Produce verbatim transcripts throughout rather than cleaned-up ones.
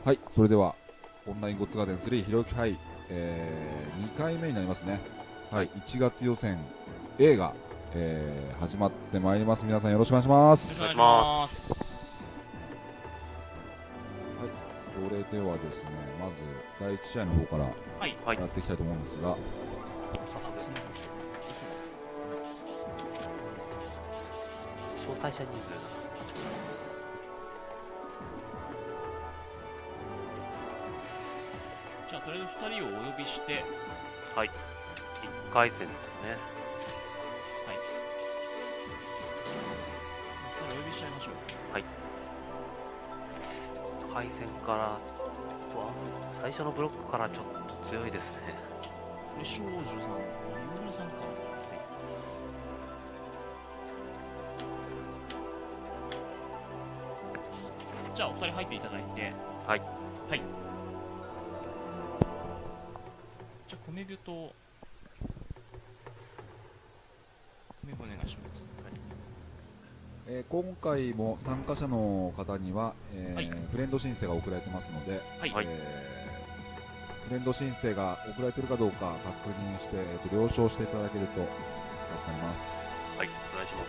はい、それではオンラインゴッツガーデンスリーひろゆき杯、えー、にかいめになりますね。はい、いちがつ予選 A が、えー、始まってまいります。皆さんよろしくお願いします。 お願いします。 はい、それではですね、まずだいいち試合の方からやっていきたいと思うんですが、はい、 招待者人数じゃあとりあえずふたりをお呼びして、 はい、いっかい戦ですね。 はい、お呼びしちゃいましょう。 はい、いっかい戦からわ最初のブロックからちょっと強いですね。 これ少女さん、三村さんか。じゃあお二人入っていただいて、 はいはい。じゃあ米びと米びお願いします。はい、 えー、今回も参加者の方には、えーはい、フレンド申請が送られてますので、はい、えー、フレンド申請が送られているかどうか確認して、えー、と了承していただけると助かります。 はい、お願いします。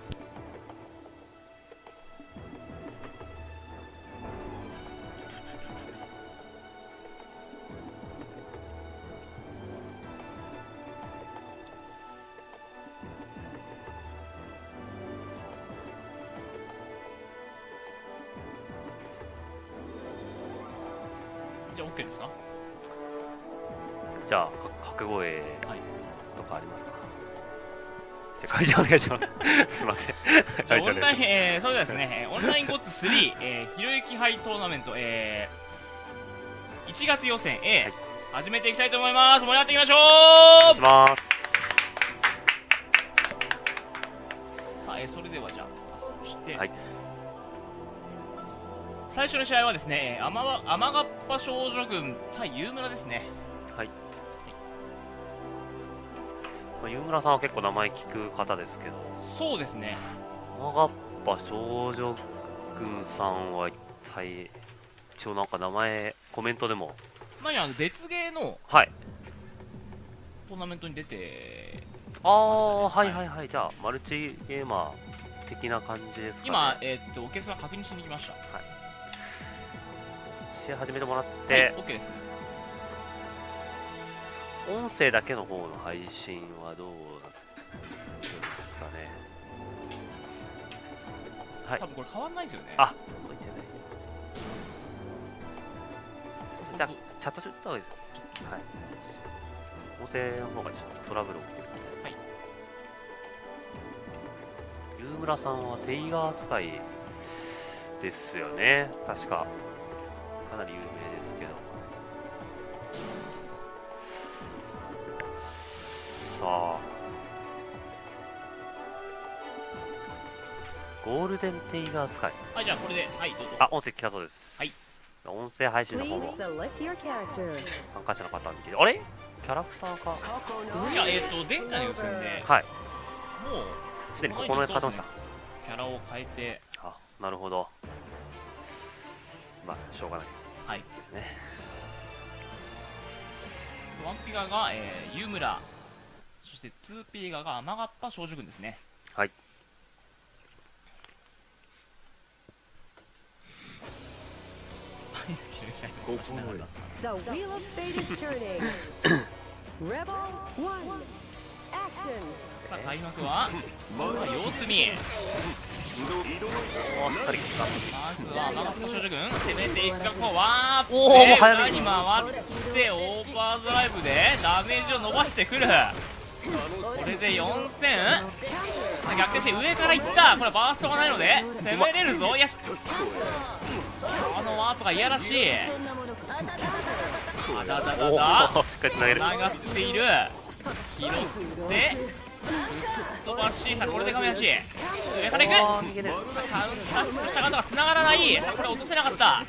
じゃあ OK ですか？ じゃあ掛け声とかありますか？じゃあ会長お願いします。すみません。 じゃあオンライン、えー、それではですね、オンラインゴッツスリー、えー、ひろゆき杯トーナメント、えー、いちがつ予選 A、はい、始めていきたいと思います。盛り上がっていきましょう。 いきます。 さあ、えー、それではじゃあそして、はい、最初の試合はですね、天ヶっぱ少女軍対夕村ですね。 はい。まあ、夕村さんは結構名前聞く方ですけど。 そうですね。 天ヶっぱ少女軍さんは一体一応なんか名前コメントでも。 何あの別ゲーのはいトーナメントに出て、 ああ、はいはいはい。じゃあマルチゲーマー的な感じですかね。 今えー、っとお客さん確認しに来ました。 はい。試合始めてもらって、 はい、OK です。 音声だけの方の配信はどうなんですかね。はい。 多分これ変わんないですよね。 あ、置いてない。じゃあチャットしとった方がいいです。はい。音声の方がちょっとトラブル起きてるので。はい。夕村さんはテイガー使いですよね。確か。かなり有名ですけど。さあ、ゴールデンテイガー使い。 はい、じゃあこれで、はい、どうぞ。 あ、音声来たそうです。 はい。 音声配信の方も参加者の方に聞いて、あれキャラクターか。 いや、えっ、ー、と前回の予選で、 はい、 もうすでに整えてました。 キャラを変えて、 あ、なるほど。まあしょうがない。 はい。 ですね。 ワンピガが、えー、湯村、そしてツーピーガが天ヶっぱ少女軍ですね。 はい。 The wheel of fate is turning. Rebel one. Action. さあ開幕は様子見。 おー、しっかり来た。 まずは天ヶっぱ少女軍攻めていくか、こうワープおー、早で裏に回ってオーバードライブでダメージを伸ばしてくる。これでよんせん逆転して上からいった。これバーストがないので攻めれるぞ。よし、あのワープがいやらしい。あだだだだつながっている。拾って飛ばし、さあこれで亀足上からいく。カウンタックした方がつながらない。さあこれ落とせなかった。さ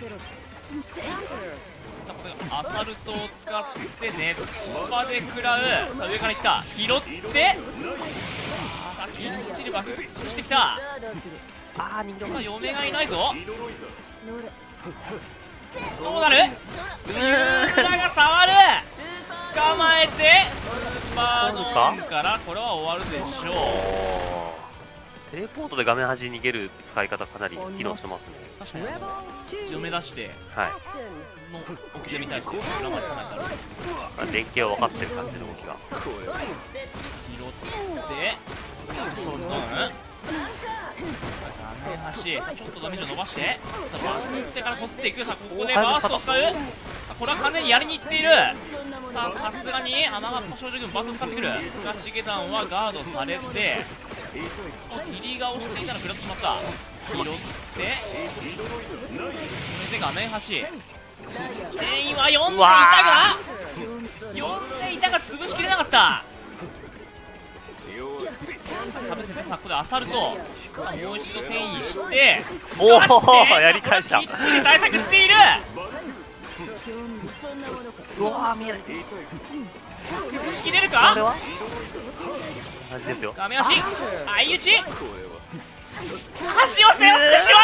あこれアサルトを使ってネット場で食らう。さあ上からいった。拾ってさあきっちり爆発してきた。あー人形が嫁がいないぞ。 どうなる？三浦が触る。捕まえてスーパードームからこれは終わるでしょう。 テレポートで画面端に逃げる使い方かなり機能してますね。 確かに読め出してはいの置き手に対して裏までかなりなる。 連携を分かってる感じの動きが拾ってトントン画面端、さあちょっとダメージを伸ばして、さあバースト打ってからこすっていく。さあここでバーストを使う。さあこれは完全にやりにいっている。さあさすがに穴が少女軍バーストを使ってくるが、しげ団はガードされて霧が押していたら食らってしまった。拾ってこれで画面端全員はよんでいたがよんでいたが潰しきれなかった。かぶせて、さあここでアサルト、もう一度転移しておおやり返した。 きっちり対策している。 うわー見えない。 崩しきれるか。 これは同じですよ。 画面足相打ち足を背負ってし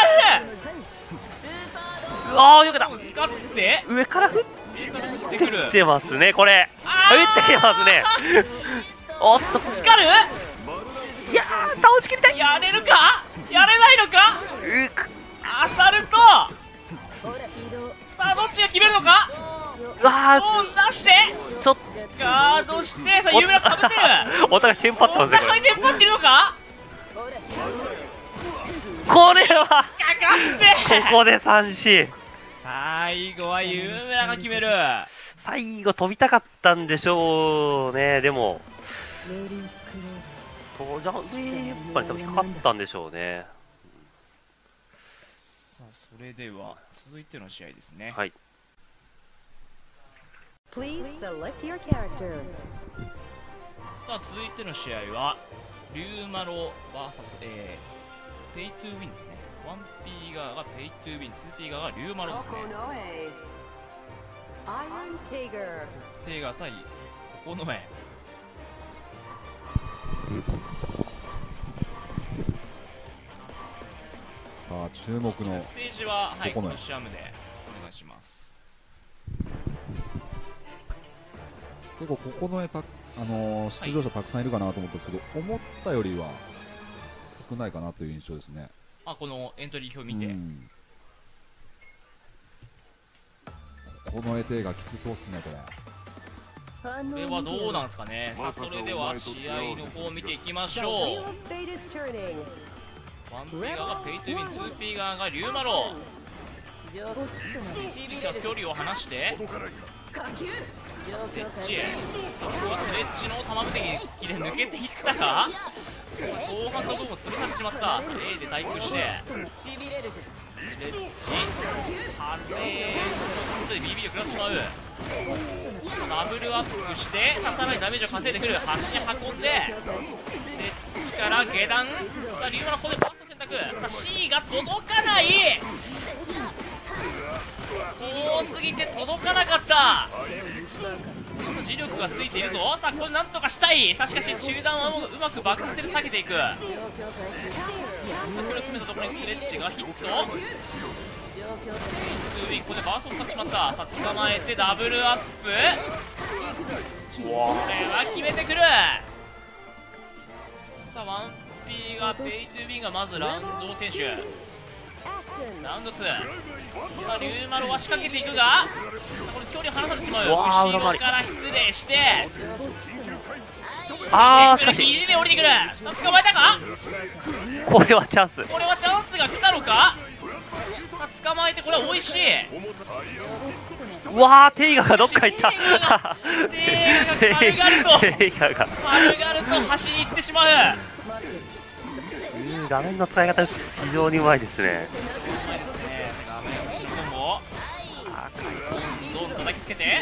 まう。 うわーよかった。 使って上から降っ上から降ってくる。 てきてますねこれ。降ってきてますね。おっとスカル、 いやー倒しきりたい。 やれるかやれないのか。 うくアサルト、さあどっちが決めるのか。 うわドーン出してーちょっガードして、さあ有名なかぶせる。 とお互いテンパってまおすねこれ。 互いテンパってるのか。 これはかかってここで三振。 最後は有名なが決める。 最後飛びたかったんでしょうね。でもそうじゃ上やっぱり多分引っかかったんでしょうね。 さあそれでは続いての試合ですね。 はい。 Please select your character. さあ続いての試合はリュウマロ ブイエス、えー、ペイトゥーウィンですね。ワンピー 側がペイトゥーウィン、ツーピー 側がリュウマロですね。 Iron Tiger. テイガー対九重。 さあ注目のステージは、はい、 九重コロシアムでお願いします。 結構九重た、あのー、出場者たくさんいるかなと思ったんですけど、思ったよりは少ないかなという印象ですね。 あ、このエントリー表見て、うん、 九重艇がきつそうっすねこれ。 これはどうなんですかね。さあそれでは試合の方を見ていきましょう。ワンピー 側がペイトゥーウィン、ツーピー 側がリュウマロ。一時は距離を離してスレッチへ。ここはスレッチの玉ぶてきで抜けていったか。後半の部分を潰されてしまった。 A で対空してスレッチ派生ので ビービー を食らってしまう。ダブルアップしてさらにダメージを稼いでくる。端に運んでスレッチから下段。さあリュウマロここでファースト選択。さあ C が届かない。多すぎて届かなかった。ちょっと磁力がついているぞ。さあこれなんとかしたい。さあしかし中段はうまく爆発で下げていく。さあこれを詰めたところにスレッチがヒット。ここでバーストを使ってしまった。さあ捕まえてダブルアップ。これは決めてくる。さあワンピー がペイトゥービンがまずラウンド選手。ラウンドツー。さあリュウマロは仕掛けていくがこれ距離離されてしまう。後ろから失礼してあーしかし肘で降りてくる。さあ捕まえたか。 これはチャンス。 これはチャンスが来たのか。さあ捕まえてこれは美味しい。 うわーテイガーがどっか行った。 テイガーが軽々とテイガーが軽々と走り行ってしまう。 うん画面の使い方非常にうまいですね。 うまいですね。画面後ろコンボどんどん叩きつけて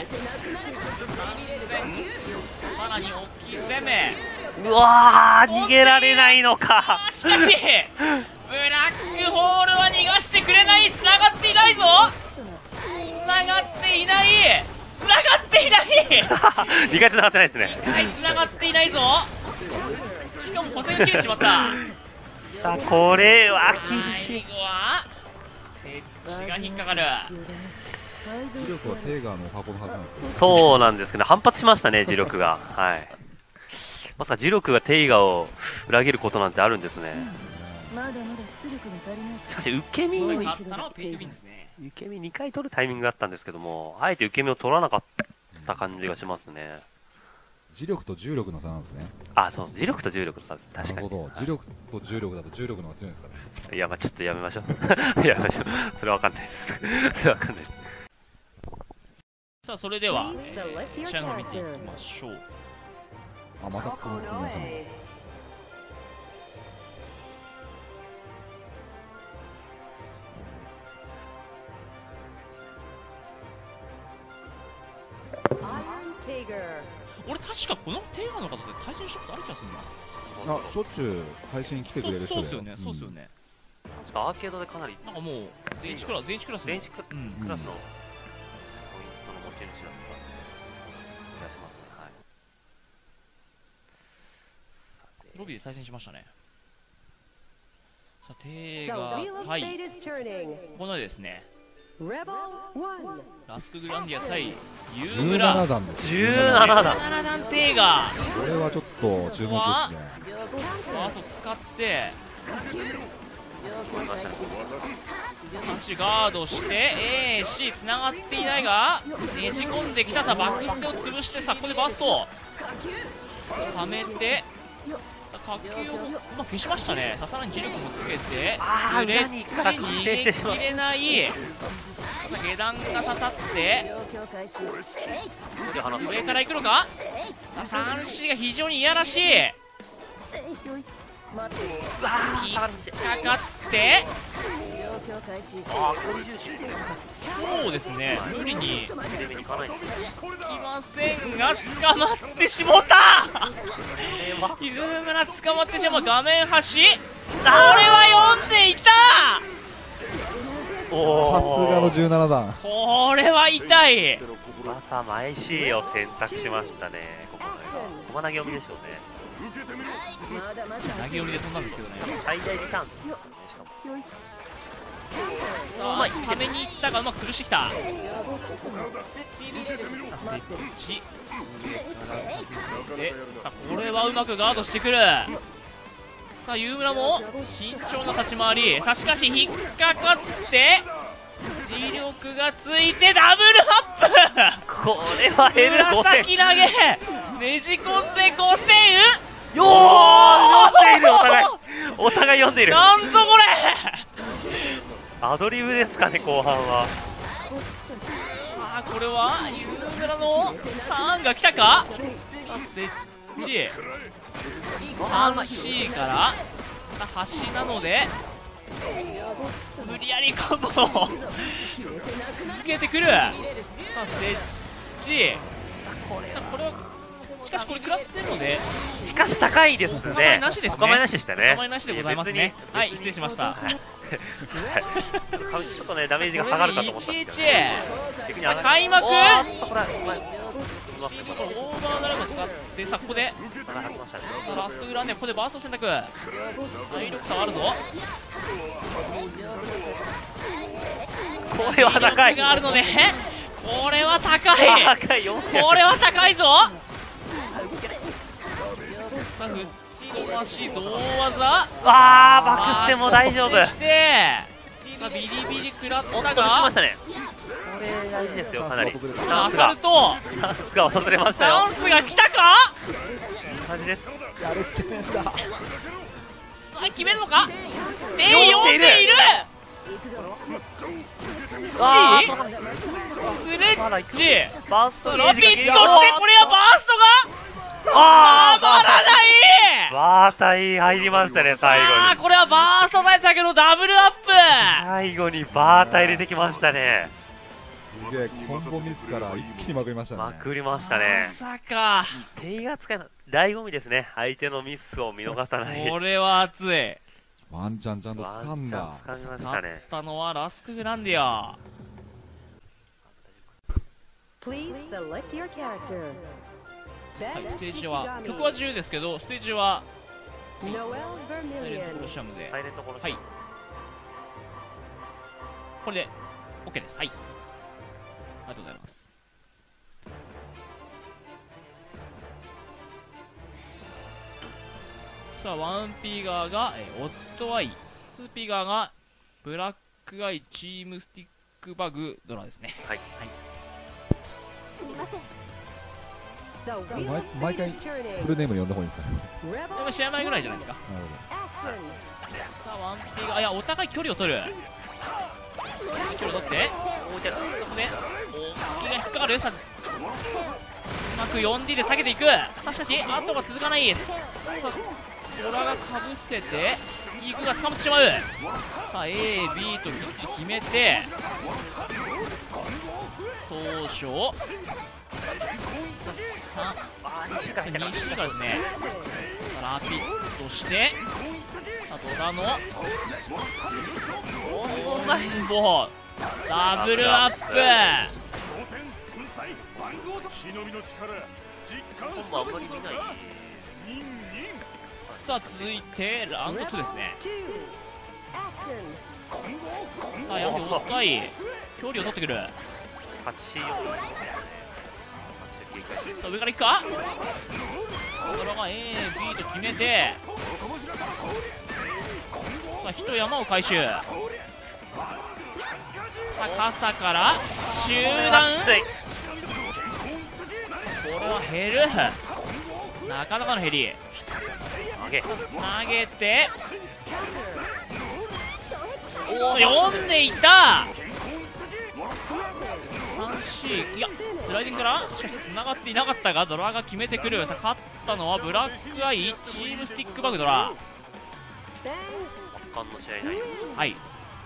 さらに大きい攻め。 うわー逃げられないのか。 しかしブラックホールは逃がしてくれない。繋がっていないぞ。繋がっていない繋がっていないにかい繋がってないですね。 にかい繋がっていないぞ。しかも補正が切れてしまった。 さあこれは厳しい。 最後は設置が引っかかる。 磁力はテーガーのお箱のはずなんですけど、 そうなんですけど、反発しましたね、磁力が。はい。まさか磁力がテイガーを裏切ることなんてあるんですね。しかし受け身受け身にかい取るタイミングがあったんですけども、あえて受け身を取らなかった感じがしますね。 磁力と重力の差なんですね。 あ、そう、磁力と重力の差です。確かに。 なるほど、磁力と重力だと重力の方が強いんですかね。 いや、まあちょっとやめましょう。やめましょう。それはわかんないです。それはわかんないです。 さあ、それでは、えー、試合の方見ていきましょう。 あ、またこの皆さん。 俺確かこのテーマの方で対戦したことある気がするな。あ、しょっちゅう配信来てくれる人だよ。そうですよね、そうですよね。 確かアーケードでかなりなんかもう全一クラス、全一クラスの全一クラスのポイントの持ち主だった気がしますね。はい。 ロビーで対戦しましたね。さあ、テーガー対このですね、ラスクグランディア対ユームラじゅうななだんです。 じゅうななだん。 じゅうななだんテーガー。 これはちょっと注目ですね。 ファースト使って足ガードして エーシー つながっていないがねじ込んできた。さバックステを潰して、さここでバーストはめて、さ火球を、まあ、消しましたね。ささらに磁力もつけてスレッチ逃げきれない。さ下段が刺さって上から行くのか。さ スリーシー が非常にいやらしい。引っかかってそうですね、無理にいきませんが捕まってしもた。ユームラ捕まってしまう。画面端これは読んでいた。 さすがのじゅうななだん。 これは痛い。 また前 シー を選択しましたね。ここ駒投げ読みでしょうね。 投げ寄りで飛んだんですけどね。 最大リターンですね。 さあ、はめに行ったがうまく潰してきた。設置で、さあこれはうまくガードしてくる。さあユームラも慎重な立ち回り。さあしかし引っかかって磁力がついてダブルアップ。 これは エルごせん紫投げねじ込んでごせん。 よー読んでいる。お互いお互い読んでいる。 なんぞこれ。 アドリブですかね、後半は。 さあこれはユームラのターンが来たか。設置 スリーシー から端なので無理やりカンボを続けてくる。さあ設置、さあこれはしかしこれ食らってるので、 しかし高いですね。 お構いなしですね。 お構いなしでしたね。 お構いなしでございますね。はい、失礼しました。 ちょっとねダメージが下がるかと思ったんですけど、ね、 開幕。オーババードライブを使って、さあここでラスクグランデ、ここでバースト選択。体力差はあるぞ。 これは高いがあるので、これは高い。これは高いぞ。さあ、吹っ飛ばし、胴技。 ああ、バックステも大丈夫。 して、さあ、ビリビリ食らったが。 ましたね。これ大事ですよ、かなり。チアサルト。 チャンスが訪れましたよ。 チャンスが来たか。 感じです。 やる気ねえんだ。 さあ、決めるのか。で、読んでいる。 あスレッチバーストラピッドして、これはバーストがあたまらない。 バータイ入りましたね、最後に。 ああ、これはバースト対策のダブルアップ。 最後にバータイ入れてきましたね。 すげえ、コンボミスから一気にまくりましたね。 まくりましたね。 まさかテイが使いの醍醐味ですね。相手のミスを見逃さない。 これは熱い。 ワンチャンちゃんと掴んだ。 掴みまし勝たね。 ったのはラスクグランディア。 Please select your character. はい、ステージは曲は自由ですけど、ステージは Noel サイレントコロ Vermilion. シアムで、 サイレントコロシアム。 はい、これで OK です。はい、 がとうございます。さあワンピーガーが、えー、オットアイ、ツーピーガーがブラックアイチームスティックバグドラですね。 はい、 はい、 すみません。 毎毎回フルネームで呼んだ方がいいですかね。 でも試合前ぐらいじゃないですか。 なるほさあワンピーガー、いやお互い距離を取る、距離を取っておじゃそこで大きが引っかかる。さあうまく よんディー で下げていく。さあしかし後が続かない。さあドラがかぶせてイーグが捕まってしまう。さあ エービー とキッチ決めて総称さあ西からですね。ラピッドしてさあドラのオンラインボーダブルアップ。 今度あんまり見ない。 さあ続いてラウンドツーですね。さあやはりお互い距離を取ってくる。 はちよん、 さあ上からいくか。ドラが エービー と決めてさあ一山を回収。さあ傘から集団、これは減る。なかなかの減り。 投げ投げておお読んでいた。さんシー、いやスライディングからしかし繋がっていなかったがドラが決めてくる。さあ勝ったのはブラックアイチームスティックバグドラ。 圧巻の試合内容。 はい、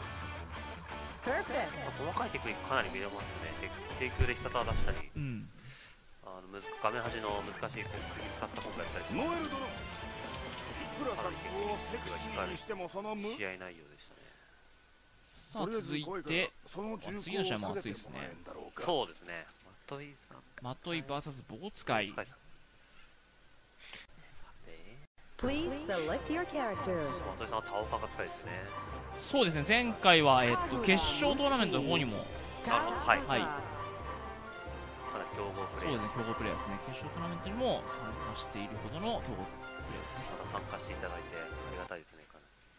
細かいテクニックかなり見れますね。テイクでひたた出したり、 うん、 あのむ画面端の難しい国使ったコンボやったりとか、かなりテクニックが光る試合内容でしたね。 さあ続いて次の試合も熱いですね。 そうですね。マトイさん、 マトイ ブイエス 棒使い。 Please select your character. マトイさんはタオカが使いですね。 そうですね、前回は、えっと、決勝トーナメントの方にも、 なるほど、はい、 はい、 かなり強豪プレイヤー、 そうですね、強豪プレイヤーですね。決勝トーナメントにも参加しているほどの強豪プレイヤーですね。 また参加していただいてありがたいですね。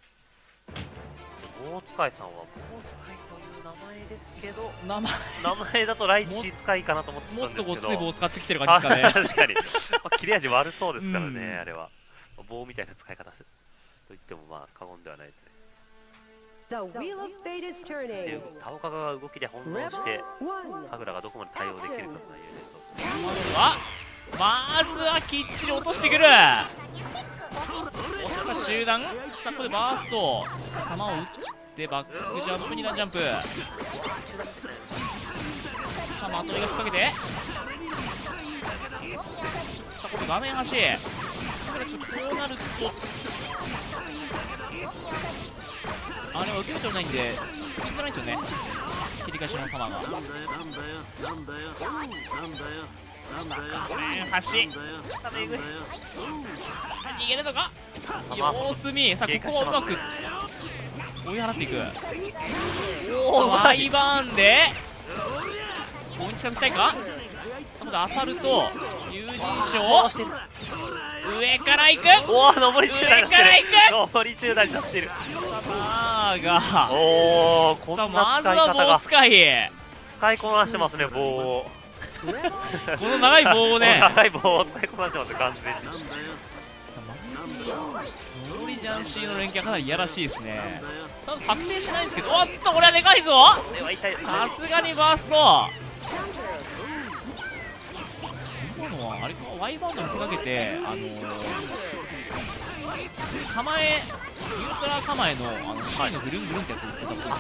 棒使いさんは棒使いという名前ですけど、 名前名前だとライチ使いかなと思ってたんですけど、 もっとごっつい棒を使ってきてる感じですかね。 確かに、まあ、切れ味悪そうですからね、 うん、 あれは棒みたいな使い方と言ってもまあ過言ではないですね。 The wheel of fate is turning. タオカが動きで翻弄して神楽がどこまで対応できるかというね。 まずはまずはきっちり落としてくる。おっさ中段、さあここでバースト球を打ってバックジャンプ、に段ジャンプ。さあまといが仕掛けて、さあここ画面端、これちょっとこうなるとあれは受け身取れないんで打ちづらいんですよね、切り返しの球が。画面端逃げるのか様子見。さあここをうまく追い払っていく。おおワイバーンでここに近づきたいか。今度アサルト友人賞上から行く。 おお上り中段上から行く。 上り中段になってる。 さあがおおこんなまず使い方は棒が使い使いこなしてますね。棒をこの長い棒をね長い棒を使いこなしてます完全に。 ノリジャンシーの連携はかなりいやらしいですね。ただ確定しないんですけど、おっとこれはでかいぞ。 これは痛いですね。 さすがにバースト。今のはあれか、ワイバーンドにつかけてあのー、構えニュートラ構えのあの C のぐるんぐるんってやつを出たっぽいですね。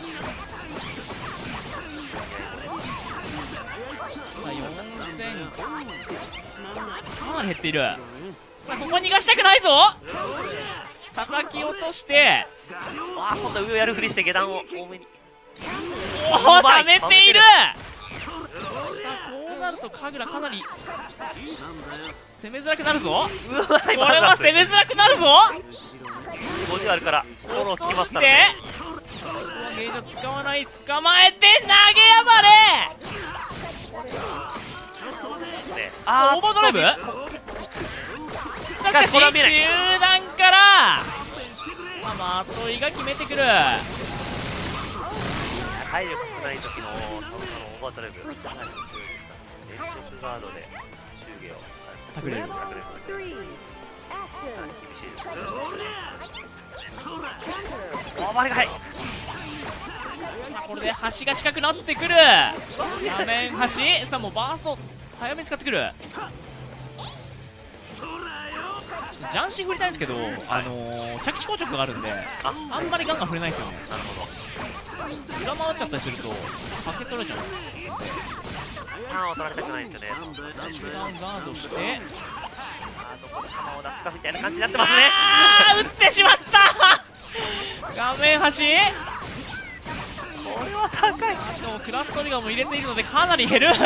さあよんせんかなり減っている。さあここ逃がしたくないぞ。叩き落としてあ今度上をやるふりして下段を多めに。 おお溜めている。さあこうなると神楽かなり攻めづらくなるぞ。これは攻めづらくなるぞ。 ごじゅうあるからフォロー効きますからね。 ね。 ゲージを使わない、捕まえて投げやばれ。 あーオーバードライブ。しかし中段からまあ的井が決めてくる。 体力少ない時のオーバードライブかなり強いですからね。連続ガードで祝儀を隠れる。 厳しいですね。オーバーがはいこれで端が近くなってくる。画面端さあもうバースト早めに使ってくる。ジャンシン振りたいんですけど、あのー、着地硬直があるんで あ, あんまりガンガン振れないんですよね。 なるほど。 裏回っちゃったりするとパケ取られちゃうんですよ。 ターンを取られたくないんですよね。 中段ガードしてあーどこで球を出すかみたいな感じになってますね。 あー打ってしまった画面端。これは高い。しかもクラストリガーも入れているのでかなり減る。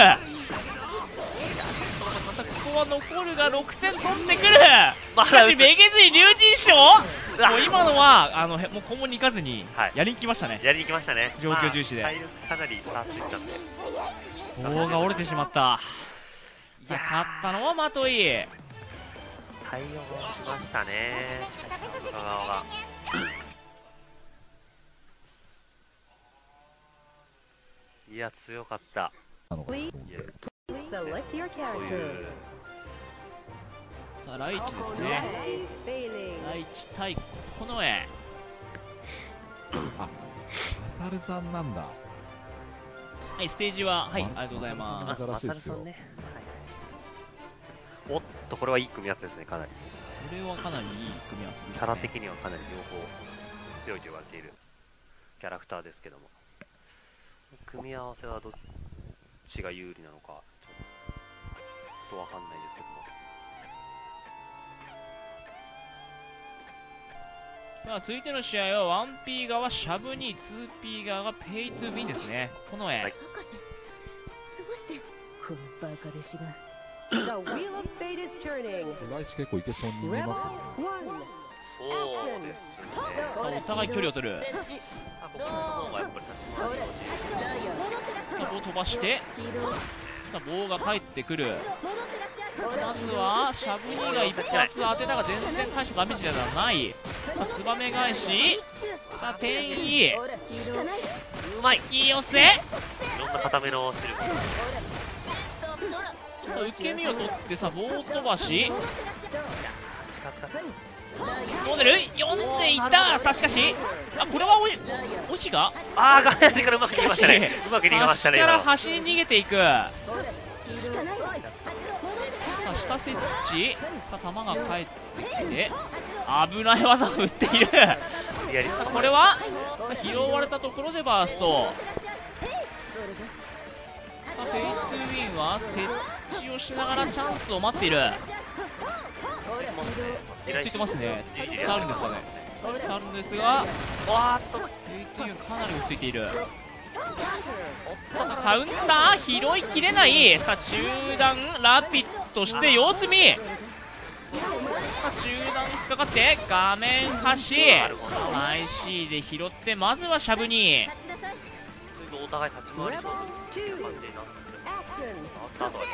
またここは残るがろくせん取ってくる。しかしめげずに龍神賞。もう今のはあのもう今後に行かずにやりに来ましたね。 やりに来ましたね。 状況重視で、 まあ、かなり差ついたんで棒が折れてしまった。さあ勝ったのはまとい。 対応しましたね中川が。いや強かった。 Select your character. さあライチですね。ライチ対近衛。 あ、マサルさんなんだ。 はい、ステージははい、ありがとうございます。 珍しいですよ。 おっとこれはいい組み合わせですね。かなりこれはかなりいい組み合わせですね。 キャラ的にはかなり両方強いと言われているキャラクターですけども、組み合わせはどっちが有利なのかちょっとわかんないですけども。 さあ続いての試合は ワンピー 側シャブに ツーピー 側がペイトゥーウィンですね。この絵、はい、 博士どうしてこのバカ弟子が The wheel of fate is turning. ライチ結構いけそうに見えますよね。 そうですね。 さあお互い距離を取る。 あここの方がやっぱりさあ棒飛ばしてさあ棒が返ってくる。まずはシャブニーが一発当てたが全然大したダメージではない。さあツバメ返し、さあ転移、うまい引き寄せ、 いろんな固めのシルバー。 さあ受け身を取ってさ棒飛ばしどう出る読んでいた。さあしかしあこれはおしがああ画面端からうまくいきましたね。うまくいきましたね。 端から端に逃げていく。さあ下設置、さあ弾が返ってきて危ない技を打っている。さあこれはさあ拾われたところでバースト。さあフェイスウィンは設置をしながらチャンスを待っている。ついてますね。体力差あるんですかね。体力差あるんですが、わーっとフェイスウィンかなり落ち着いている。カウンター拾いきれない。さあ中段ラピッドして様子見。さあ中段引っかかって画面端 アイシー で拾ってまずはシャブにお互い立ち回りそうっていう感じになってあった後は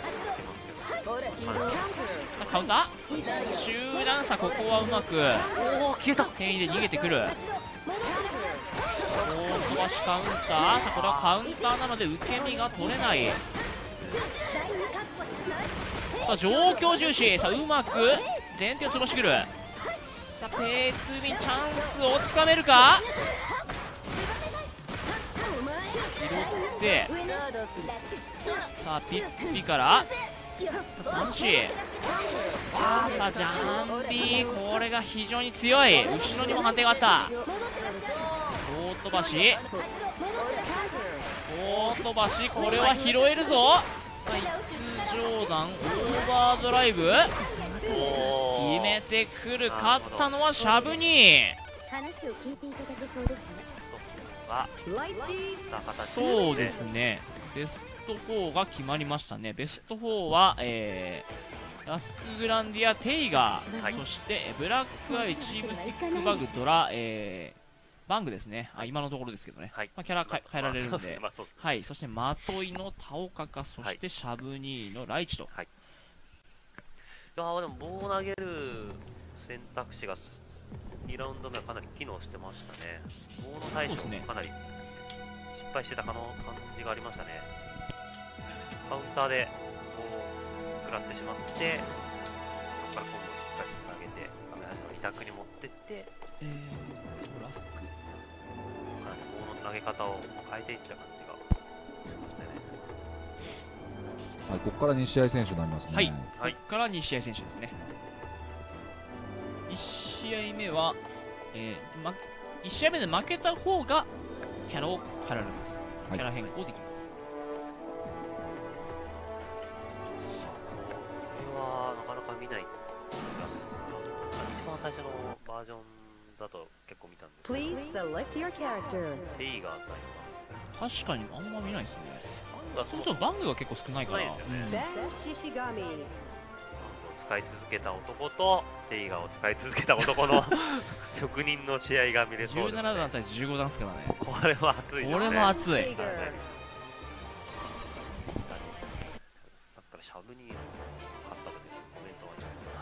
カウンター中段さここはうまく転移で逃げてくる。大飛ばしカウンター、さあこれはカウンターなので受け身が取れない。さあ状況重視、さあうまく前提を飛ばしてくる。さあペイツービンチャンスをつかめるか。拾ってさあピッピからさんシー、さあジャンピーこれが非常に強い。後ろにも判定があった。大飛ばし大飛ばしこれは拾えるぞ。さあ一上段オーバードライブ決めてくる。勝ったのはシャブニー。 話を聞いていただけそうですね。 そうですね、ベストフォーが決まりましたね。ベストフォーは、えー、ラスクグランディア、テイガー、はい、そしてブラックアイ、チームスティックバグ、ドラ、えー、バングですね、あ今のところですけどね、はい、まあ、キャラ変えられるんで、はい、そしてマトイのタオカカ、そしてシャブニーのライチとやーでも棒を投げる選択肢がにラウンド目はかなり機能してましたね。棒の対処もかなり失敗してたかの感じがありましたね。カウンターでこう食らってしまって、そこから今度しっかり投げて画面端のに択に持ってって、 えー、ラスクかなり棒の投げ方を変えていった感じがしましたね。 はい、ここからに試合選手になりますね。 はい、はい、ここからに試合選手ですね。いち試合目は、えーま、いち試合目で負けた方がキャラを変えられます。キャラ変更できます。 これはなかなか見ない気がする。一番最初のバージョンだと結構見たんですけど、テイガー対確かにあんま見ないですね。 バンそもそもバングが結構少ないから、 使い続けた男とテイガーを使い続けた男の職人の試合が見れそうですね。 じゅうななだん対じゅうごだんですからね。 これは熱いですね。 これも熱い。さっきからシャブに勝った時コメントは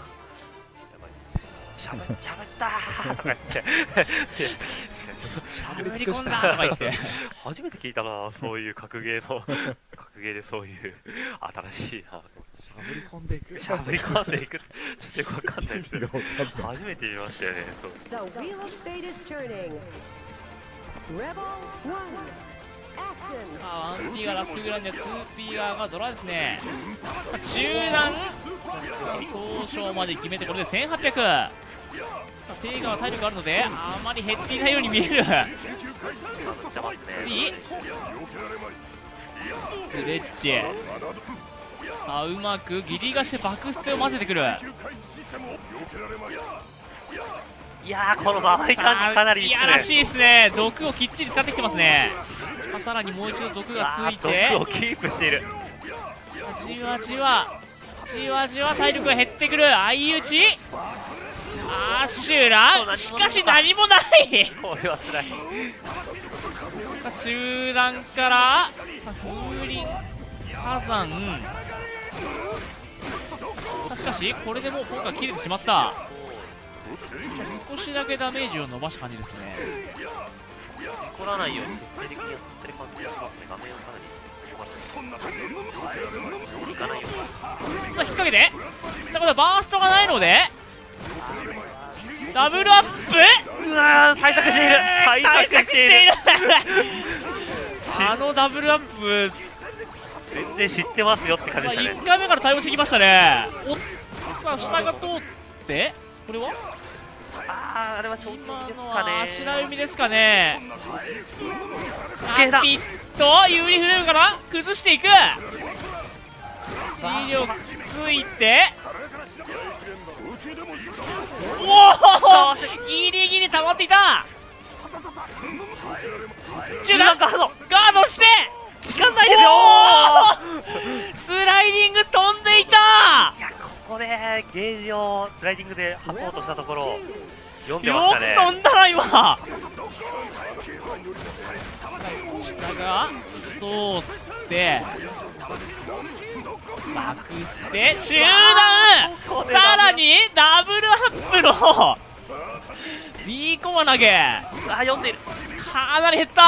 ちょっとやばい。しゃべったーとか言ってしゃべり尽くしたとか言って初めて聞いたな、そういう格ゲーの格ゲーでそういう新しいな。 しゃぶり込んでいくしゃぶり込んでいくちょっとよくわかんないですけど初めて見ましたよね。 あーワンピーがラスクグランデ、ツーピーがドラですね。中段総勝まで決めて、これでせんはっぴゃく。テイガーは体力あるのであまり減っていないように見える。いいスレッジ、さあうまくギリガしてバックステを混ぜてくる。 いやーこの回り感かなりいいやらしいですね。毒をきっちり使ってきてますね。さらにもう一度毒がついて毒をキープしている。 じわじわじわじわ体力が減ってくる。相打ちアシュラ、しかし何もない。 これはつらい。 中段から風林火山、しかしこれでもう効果が切れてしまった。少しだけダメージを伸ばした感じですね。 怒らないように徹底的にやってる感じがしますね。画面をかなりいかないようにさあ引っ掛けて、さあこれバーストがないのでダブルアップ。 うわー対策している、対策しているあのダブルアップ全然知ってますよって感じでしたね。 いっかいめから対応してきましたね。おさあ下が通ってこれはあーあれは長期今ですのはかね。 足ら弓ですかね。 受けだピッと有利フレームから崩していく。磁力ついておおギリギリ溜まっていた。中段ガードガードして時間ないですよー。スライディング飛んでいた。 いやここでゲージをスライディングで吐こうとしたところ読んでまよくしたね。 飛んだな今。下が通ってバックステ中段、さらにダブルアップの B コマ投げ。 あ読んでいる。 かなり減った。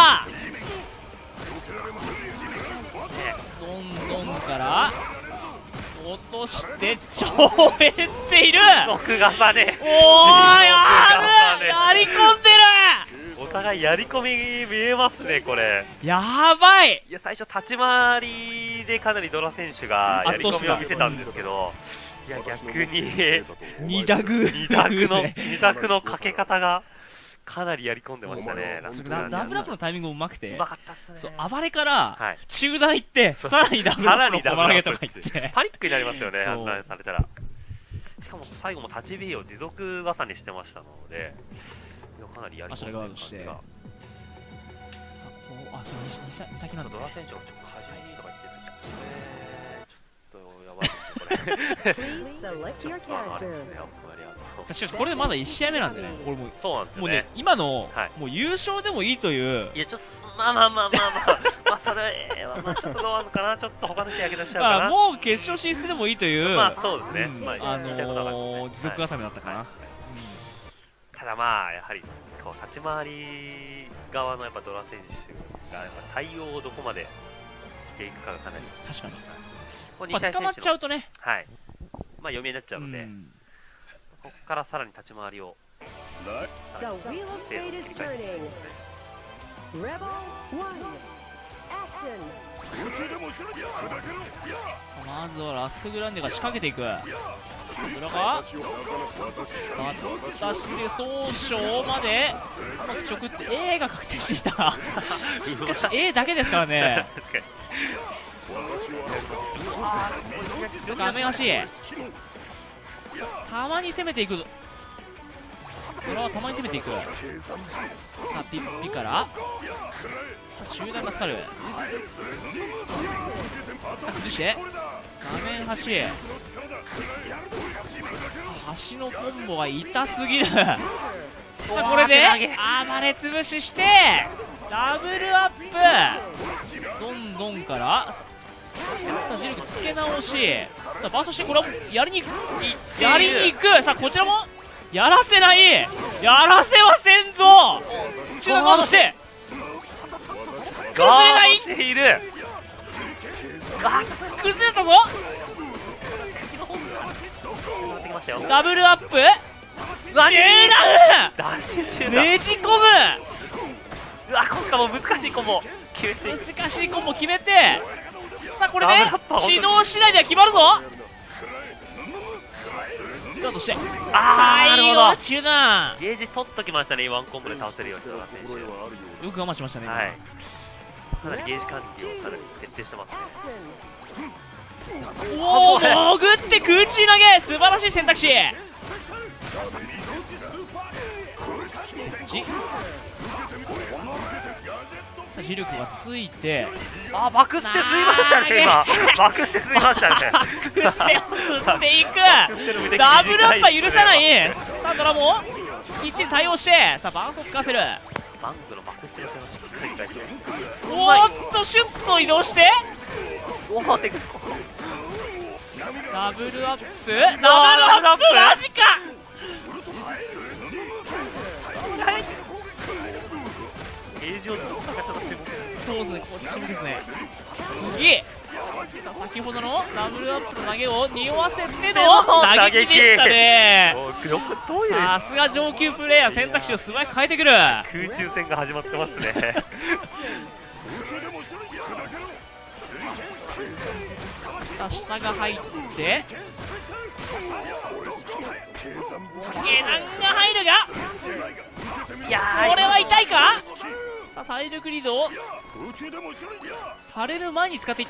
どんどんから落として超減っている。 毒重ね。 おーやるやり込んでる。 お互いやり込み見えますねこれ。 やばい。 いや最初立ち回りでかなりドラ選手がやり込みを見せたんですけど、いや逆に二択二択の二択のかけ方がかなりやり込んでましたね。 ダブルアップのタイミングもうまくて、 うまかったっすね。 そう暴れからはい中段行ってさらにダブルアップのコマ投げとか言ってパニックになりますよね、 そう判断されたら。しかも最後も立ち B を持続重ねしてましたので、いやかなりやり込んでる感じが。 さあこうあそうに先なんだね。 ドラ選手がちょっと端にとか言ってちょっとやばいですねこれ。ちょっとあれですね、あんまりあのさあしかしこれでまだいち試合目なんでね、これもうそうなんですよね。 もうね今のはいもう優勝でもいいという。 いやちょっとまあまあまあまあまあまあそれーまあちょっとどうなのかな、ちょっと他の人やけどしちゃうかな。 まあもう決勝進出でもいいという、 まあそうですね、 うんまああのー、持続固めだったかな、 はいただまあやはりこう立ち回り側のやっぱドラ選手がやっぱ対応をどこまでしていくかがかなり確かに、 こまあ、捕まっちゃうとね、 はいまあ読みになっちゃうので、 うん、 ここからさらに立ち回りを The wheel of fate is turning. Rebel one. Action. まずはラスクグランデが仕掛けていく。こちらが私で総称までうまく直って A が確定していた。しかし A だけですからね。画面足たまに攻めていく。これはたまに攻めていく。さあピッピからさあ集団がスカル、さあ崩して画面端、端のコンボが痛すぎる。さあこれで暴れ潰ししてダブルアップ、どんどんからさあジルク付け直し、さあバーストしてこれはやりにやりに行く。さあこちらもやらせない、やらせはせんぞ。中段ガードして崩れない、 している崩れたぞ。ダブルアップ中段ダッシュ中だ、 ねじ込む。 うわ今回も難しいコンボ決めていく。 難しいコンボ決めて、さあこれで指導次第では決まるぞ。スタートしてあー最後は中段ゲージ取っときましたね、ワンコンボで倒せるように、選手よく我慢しましたね、 はい、かなりゲージ管理をかなり徹底してますね。 おお潜って空中投げ、素晴らしい選択肢。設置さあジルクがついて、 あバックステ吸いましたね今バックステ吸いましたねバックステを吸っていくダブルアップは許さない。さあドラもきっちり対応して、さあバーストを使わせる。 バンクのバックステをしっかり返しておーっとシュッと移動しておおテクダブルアップダブルアップマジか。 ゲージをどうかがちょっと注目。 そうですね、こっち向きですね。次さあ先ほどのダブルアップの投げを匂わせての打撃でしたね。さすが上級プレイヤー、選択肢を素早く変えてくる。 空中戦が始まってますねさあ下が入って下段が入るが、いやーこれは痛いか。さあ体力リードをされる前に使っていった。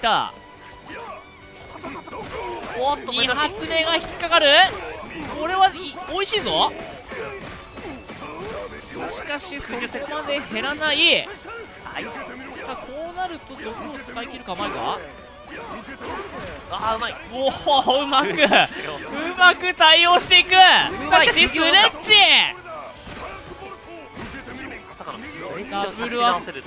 おっとに発目が引っかかる。これはい美味しいぞ。しかしそこまで減らない。さあこうなるとどこを使い切るか前か。 あーうまい。 おおうまくうまく対応していく。さあしかしスレッチダブルアップ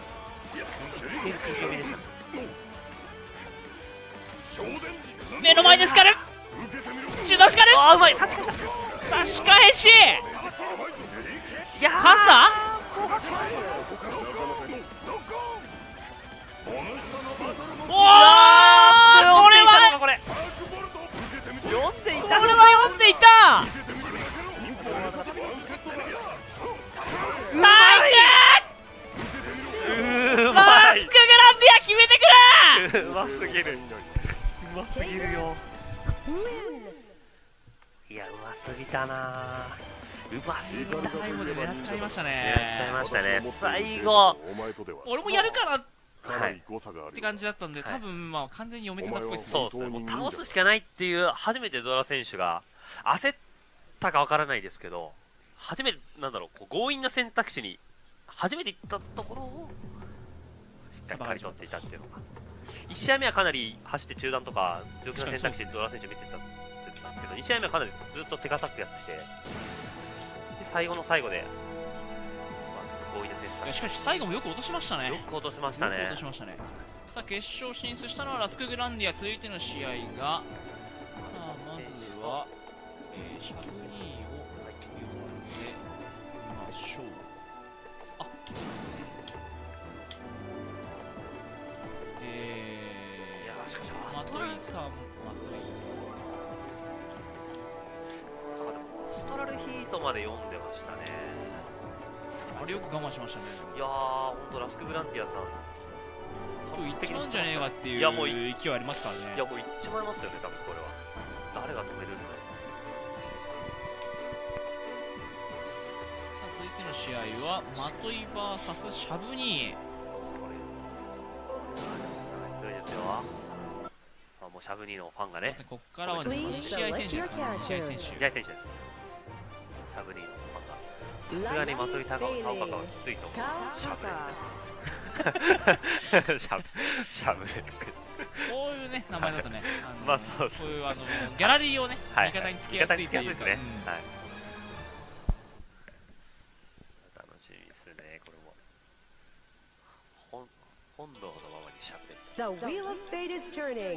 目の前でスカル中段スカル、 あーうまい。 差し返し、 いやー傘おおこれはこれ読んでいたこれは読んでいた。ナイスラスクグランディア決めてくる。 うますぎるうますぎるよ。いやうますぎたなー、うますぎた。 最後で狙っちゃいましたね。 狙っちゃいましたね最後。 俺もやるかなっはいて感じだったんで、 はい多分まあ完全に読めてたっぽいですね。 そうですね、もう倒すしかないっていう、初めてドラ選手が焦ったかわからないですけど、初めてなんだろう、こう強引な選択肢に初めていったところをしっかり刈り取っていたっていうのが、いち試合目はかなり走って中段とか強気な選択肢でドラ選手見てたんですけど、に試合目はかなりずっと手堅くやってきて、で最後の最後で、まあ、強引な選択肢、 しかし最後もよく落としましたね。 よく落としましたね。 よく落としましたね。 さあ決勝進出したのはラスクグランディア。続いての試合が、さあまずは、えー、シャブニーを呼んでみましょう。あ、いいですね。えー、 いやしかしマトイさん、マトイアストラルヒートまで読んでましたね。 あれよく我慢しましたね。 いやー、ほんとラスクグランディアさん今日行っちまうんじゃねえかっていういやもう勢いありますからね。 いやもう行っちまいますよね、多分これは。誰が止めるんだろう。 さあ続いての試合はマトイ ブイエス シャブニー。 それですよ。あ、もうシャブニーのファンがね。 ここからはですね、試合選手ですかね。試合選手。 試合選手です。シャブニーのファンが。さすがにマトイタガオタオカカはきついと思う。シャブレシャブシャブレこういうね名前だとね、あのまあそうこういうあのギャラリーをね、 はい、 味方につけやすいというか、 ね、 うん、 はい。楽しみですね、これも。本本能のままにしゃべる。 The wheel of fate is turning.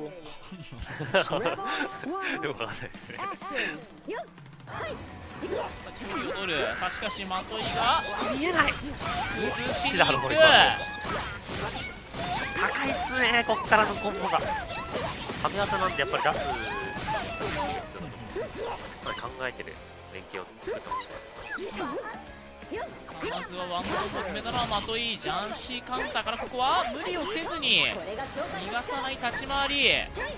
よくわかんないですね。 距離を取る。さあしかしマトイが見えない。崩しに行く。 高いっすね、こっからのコンボが。神業なんでやっぱり出す。考えてる連携を作ってました。 まずはワンコンボを決めたのはマトイ。ジャンシーカウンターからここは無理をせずに逃がさない立ち回り。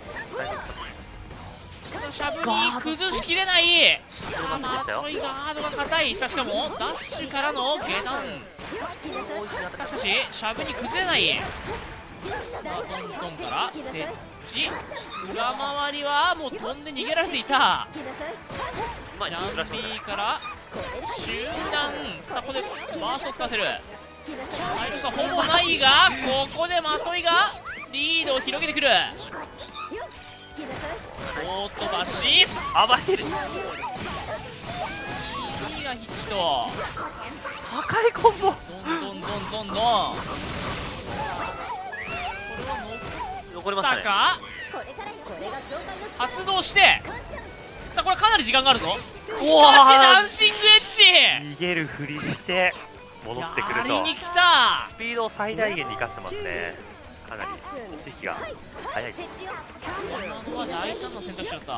シャブに崩しきれない。マトイガードが硬い。しかもダッシュからの下段。しかしシャブに崩れない。トントンから設置。裏回りはもう飛んで逃げられていた。ジャンピーから集団。さあここでバーストを使わせる。体力差ほぼないが、ここでマトイがリードを広げてくる。大飛ばし暴れる。 右がヒット。 高いコンボ。 どんどんどんどんどん。これは残りましたね。 発動して、さあこれかなり時間があるぞ。しかしダンシングエッジ。 逃げるふりして戻ってくると。 やりに来た。 スピードを最大限に生かしてますね。かなり意識が速いです。 今のは大胆な選択肢だった。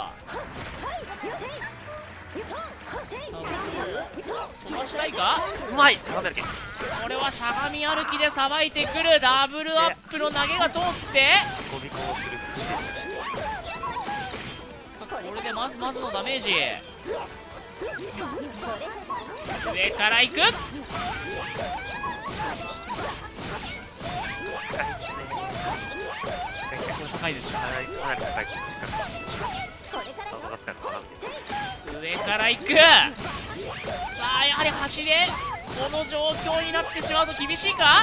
飛ばしたいか。 うまい。しゃがみ歩き。 これはしゃがみ歩きでさばいてくる。ダブルアップの投げが通って飛び込をする。 これでまずまずのダメージ。上から行く。高いですか。 かなり高い。 上から行く。さあやはり端でこの状況になってしまうと厳しいか。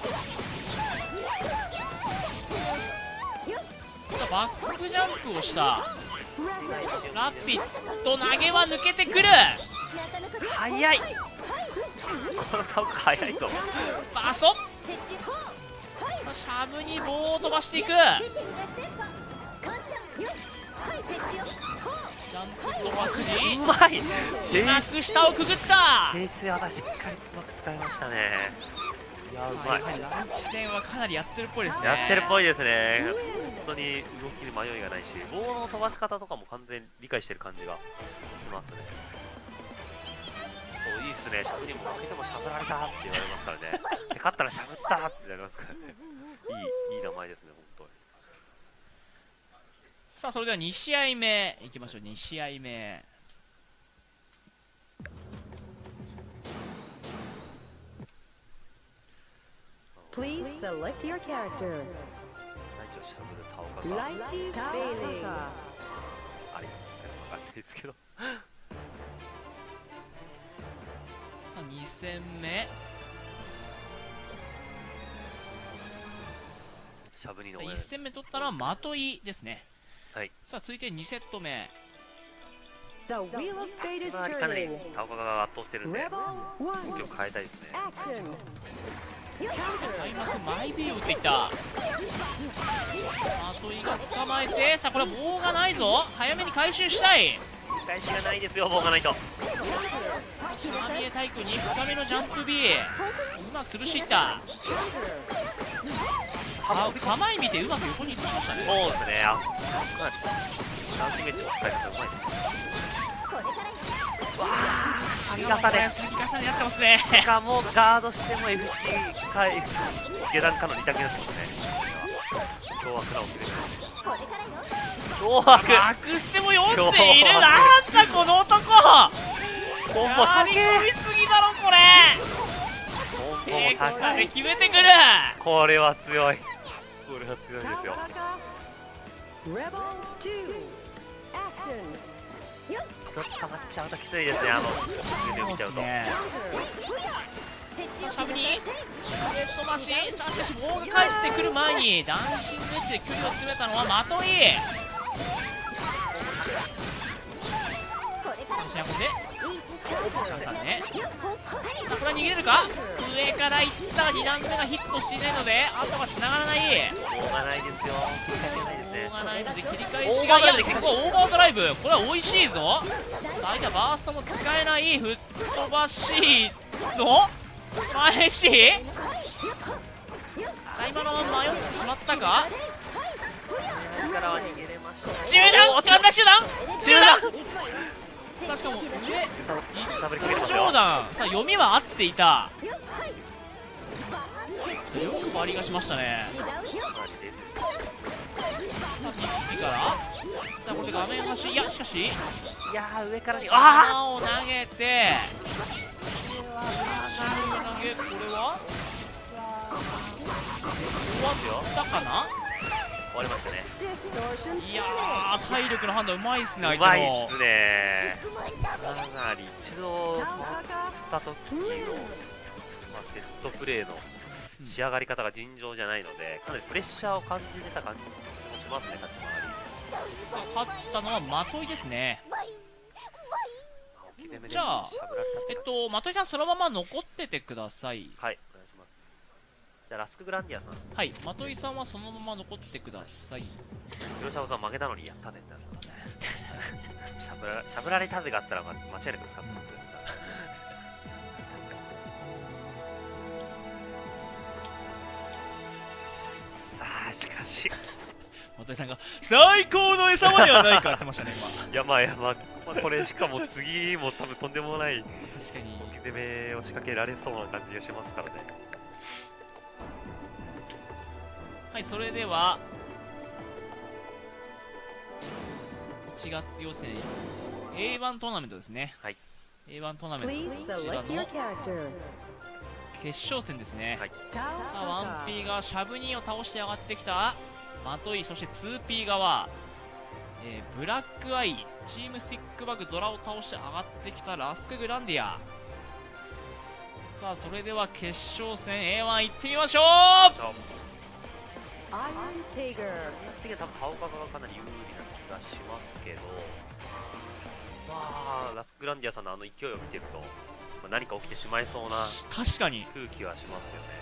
バックジャンプをしたラピッド。投げは抜けてくる。 速い。このタオカ速いと。 バースト。シャブに棒を飛ばしていく。ジャンプ飛ばしうまい。 うまく下をくぐった。 平成技しっかりうまく使いましたね。いやうまい。 ランチ戦はかなりやってるっぽいですね。 やってるっぽいですね。本当に動きに迷いがないし、棒の飛ばし方とかも完全に理解してる感じがしますね。そういいっすね。しゃぶにも負けてもしゃぶられたって言われますからね。で勝ったらしゃぶったってなりますからね。いいいい名前ですね、本当に。 さあそれではに試合目いきましょう。に試合目。 Please select your character. 一応しゃぶるタオカが Lychee Bailey. ありなんですね。わかんないですけど。 さあに戦目。 しゃぶにのいち戦目取ったのはマトイですね。 はい。 さあ続いてにセット目。 The wheel of fate is かなり turning. タオカが圧倒してるんで、 Rebel 動 one. きを変えたいですね。 Action. 開幕マイビーを打っていった。 捕まえて、さあこれは棒がないぞ。早めに回収したい。 返しがないですよ、棒がないと。 シャーミエタイクに深めのジャンプ ビー、 うまく潰していった。あ、構え見てうまく横に移しましたね。 そうですね。あ、かなりダンシングエッジの使い方うまいです。わあ、先重ね、 先重ねやってますね。 しかもガードしても エフシー か エフシー 下段かのに択になってますね。凶悪な起きです。凶悪。 バクステもよんてんいる。なんだこの男。 コンボやり込みすぎだろこれ。 コンボもテイク高い。 で決めてくる。 これは強い。これは強いですよ。一つ溜まっちゃうときついですね。あのビデオ見ちゃうと。 しゃぶにウエストマシン。さあしかしボールが帰ってくる前にダンシングエッジで距離を詰めたのはマトイ。足運んでさあね、さあこれは逃げれるか。上からいったがに段目がヒットしていないのであとは繋がらない。 しょうがないですよ。切り返せないですね。 しょうがないので切り返しが、いや結構オーバードライブ、これは美味しいぞ。相手はバーストも使えない。吹っ飛ばしの返し。さあ今の迷ってしまったか。 からは逃げれました。 集団ガンダ集団集団。さあしかも上ダブルかけてますよ。 長弾、さあ読みは合っていた。よくバリがしましたね。さあピッチからさあこれで画面端、いやしかしいやー上からにあを投げて投げ、これは終わったかな。 終わりましたね。 いやー体力の判断うまいっすね。 うまいっすね。かなり一度回った時の、まあ、テストプレーの仕上がり方が尋常じゃないので、かなりプレッシャーを感じてた感じもしますね。立ち勝ったのはマトイですね。 回りじゃあえっとマトイさんそのまま残っててください。 はい、お願いします。じゃあラスクグランディアさん。 はい、マトイさんはそのまま残ってください。 広島さん負けたのにやったねってなったしゃぶらしゃぶられたぜがあったら間違いなく使ってますよ。さあしかしマトイさんが最高の餌場ではないかって言ってましたね今。 いやまあいやまあ、まあ、これしかも次も多分とんでもない確かに攻めを仕掛けられそうな感じがしますからね。 はい、それではいちがつ予選 エーワン トーナメントですね。 はい、 エーワン トーナメントこちらの決勝戦ですね。はい、さあワンピーがシャブニーを倒して上がってきたマトイ、そして ツーピー 側、えー、ブラックアイ、チームスティックバグドラを倒して上がってきたラスクグランディア。さあそれでは決勝戦 エーワン 行ってみましょう。 アイアンテイガー的には多分顔がかなり有利な気がしますけど、まあラスクグランディアさんのあの勢いを見てると、まあ、何か起きてしまいそうな確かに空気はしますよね。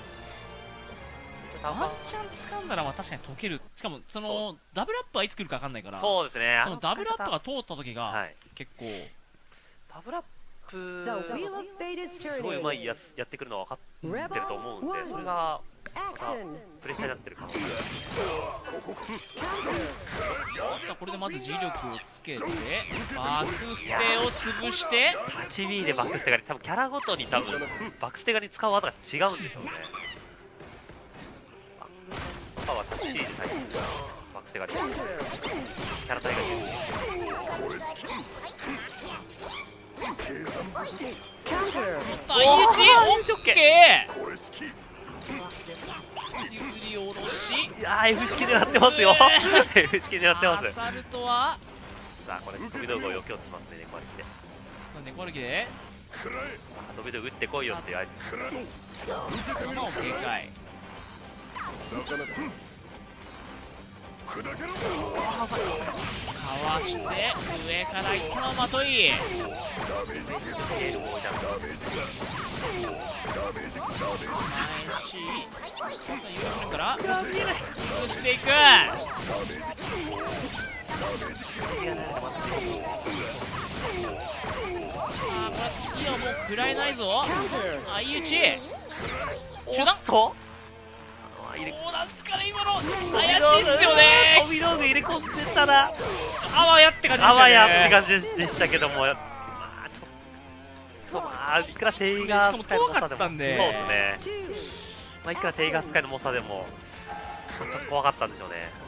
ワンチャン掴んだらまあ確かに解ける。しかもそのダブルアップはいつ来るか分かんないから、 そうですね、 そのダブルアップが通った時が、はい、結構ダブルアップすごいうまいややってくるのは分かってると思うんで、それがプレッシャーになってる可能性がある。これでまず磁力をつけてバクステを潰してはちビー でバクステガニ、多分キャラごとに多分バクステガニ使う技が違うんでしょうね。バングとかは はちシー で対戦したバクステガニキャラ体がいいです。 大打ちオッケー譲り下ろし、 いやー F 式狙ってますよ。F 式狙ってます。 アサルトはさあこれ飛び道具を避けようとしますね。猫歩きで猫歩きで飛び道具打ってこいよっていう合図。 頭を警戒、かわして上からいったのまとい、前しユージから崩していく。 あーこれ次はもう食らえないぞ。相打ち中断とどうなんすかね今の。怪しいっすよね。 飛び道具入れ込んでたらあわやって感じでしたね。 あわやって感じでしたけども、まあちょっとまあいくらテイガー使いの猛者でも、そうですね、まあいくらテイガー使いの猛者でもちょっと怖かったんでしょうね。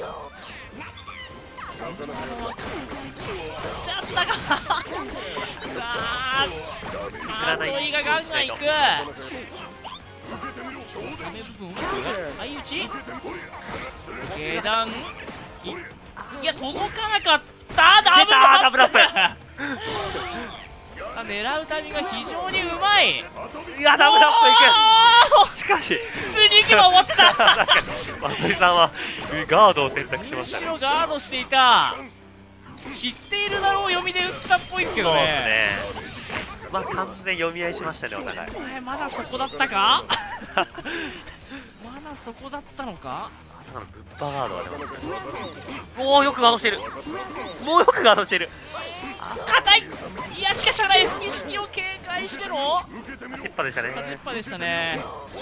ちゃったかさあハートイがガンガンいく。ダメ部分を相打ち下段いいや届かなかった。ダブルアップダブルアップさあ狙うタイミングが非常にうまい。 いやダブルアップいく。しかし普通に行くの思ってた。 松井さんはガードを選択しましたね。 後ろガードしていた。知っているだろう読みで打ったっぽいですけどね。 そうですね。まあ完全読み合いしましたねお互い。 えまだそこだったか。まだそこだったのか。 あのブッパガードが出ます。おおよくガードしてる。もうよくガードしてる。 硬い。いやしかしあの エフピーシー を警戒しての立派でしたね。 立派でしたね。